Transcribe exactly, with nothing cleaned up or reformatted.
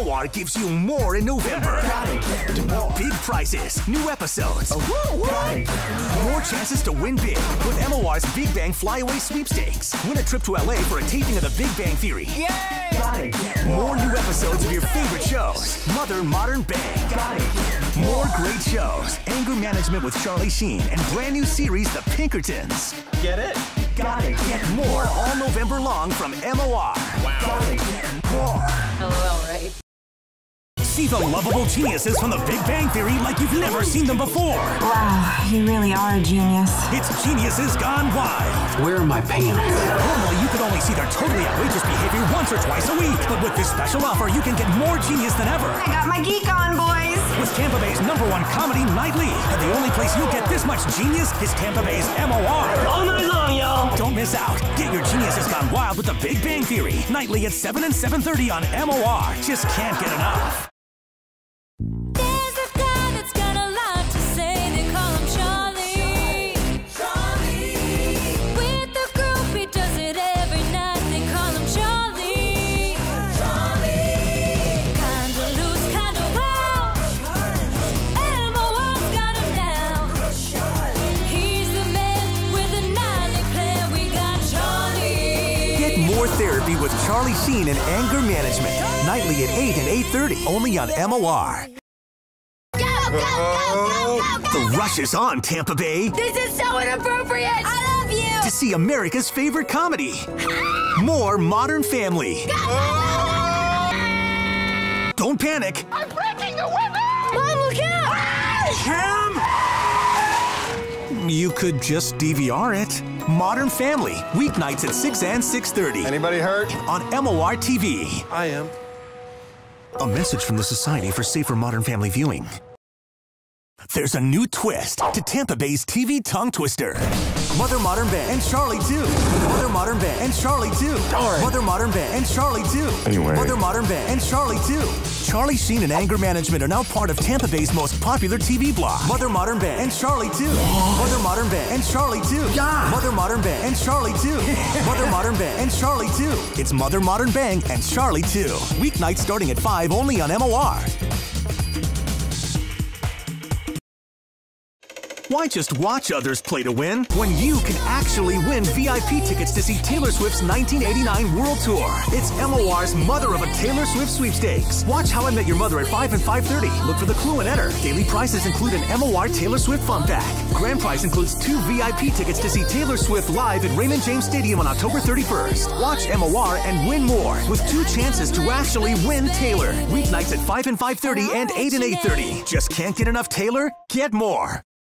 O R gives you more in November. Big prizes, new episodes, more chances to win big with M O R's Big Bang Flyaway Sweepstakes. Win a trip to L A for a taping of The Big Bang Theory. Yay! More new episodes of your favorite shows. Mother Modern Bang. More great shows. Anger Management with Charlie Sheen and brand new series The Pinkertons. Get it? Got it. Get more all November long from M O R. Wow. Got it. Get more. LOL, right? See the lovable geniuses from The Big Bang Theory like you've never seen them before. Wow, you really are a genius. It's Geniuses Gone Wild. Where are my pants? Normally, you could only see their totally outrageous behavior once or twice a week. But with this special offer, you can get more genius than ever. I got my geek on, boys. With Tampa Bay's number one comedy nightly. And the only place you'll get this much genius is Tampa Bay's M O R. All night long, y'all. Don't miss out. Get your Geniuses Gone Wild with The Big Bang Theory. Nightly at seven and seven thirty on M O R. Just can't get enough. There's a guy that's got a lot to say. They call him Charlie. Charlie. With the group, he does it every night. They call him Charlie. Charlie. Kinda loose, kinda wild. M O R's got him down. He's the man with the nightly plan. We got Charlie. Get more therapy with Charlie Sheen and Anger Management. Nightly at eight and eight thirty. Only on M O R. Go, go, go, go, go, go. The rush is on, Tampa Bay. This is so inappropriate. I love you. To see America's favorite comedy. More Modern Family. Don't panic. I'm breaking the window. Mom, look out. Cam! You could just D V R it. Modern Family. Weeknights at six and six thirty. Anybody hurt? On M O R T V. I am. A message from the Society for Safer Modern Family Viewing. There's a new twist to Tampa Bay's T V tongue twister. Mother Modern Bang and Charlie too. Mother Modern Bang and Charlie too. Darn. Mother Modern Bang and Charlie too. Anyway. Mother Modern Bang and Charlie too. Charlie Sheen and Anger Management are now part of Tampa Bay's most popular T V block. Mother Modern Bang and Charlie too. Mother Modern Bang and Charlie too. God. Mother Modern Bang and Charlie too. Mother Modern Bang and Charlie too. It's Mother Modern Bang and Charlie too. Weeknights starting at five only on M O R. Why just watch others play to win when you can actually win V I P tickets to see Taylor Swift's nineteen eighty-nine World Tour? It's M O R's Mother of a Taylor Swift Sweepstakes. Watch How I Met Your Mother at five and five thirty. Look for the clue and enter. Daily prizes include an M O R Taylor Swift fun pack. Grand prize includes two V I P tickets to see Taylor Swift live at Raymond James Stadium on October thirty-first. Watch M O R and win more with two chances to actually win Taylor. Weeknights at five and five thirty and eight and eight thirty. Just can't get enough Taylor? Get more.